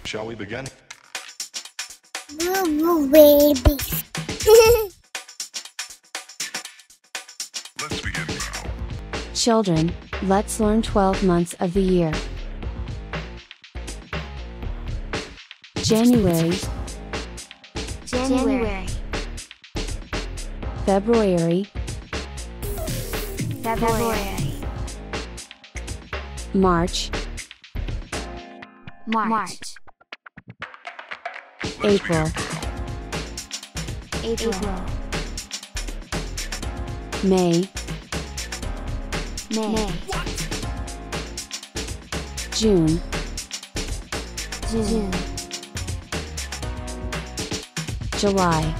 Shall we begin? Boo baby. Let's begin now. Children, let's learn 12 months of the year. January, January. February, February. March, March. April, April. May, May. June, June. July,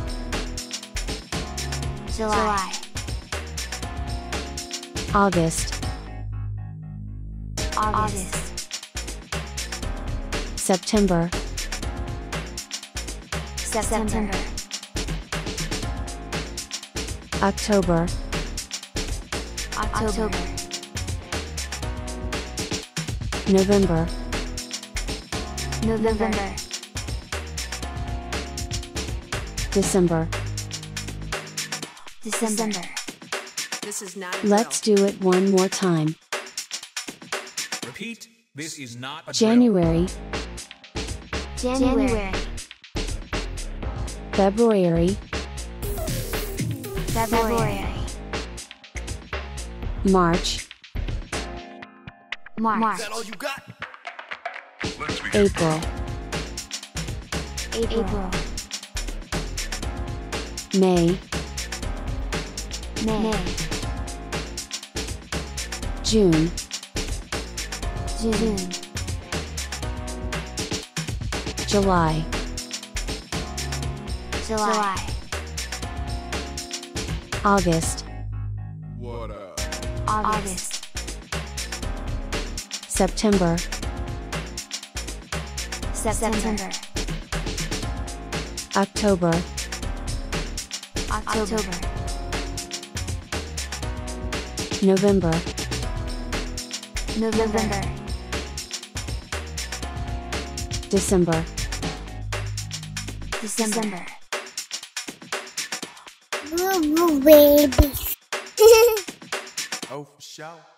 July. August, August. September, September. October, October. November, November. December. December. This is not a Let's do it one more time. Repeat, this is not a January, January. February, February. March, March. All you got? Let's begin. April, April. May, May. June, June. July, July. August, What up? August. September, September. October, October. November, November. December. December. Boo baby. Oh, for sure.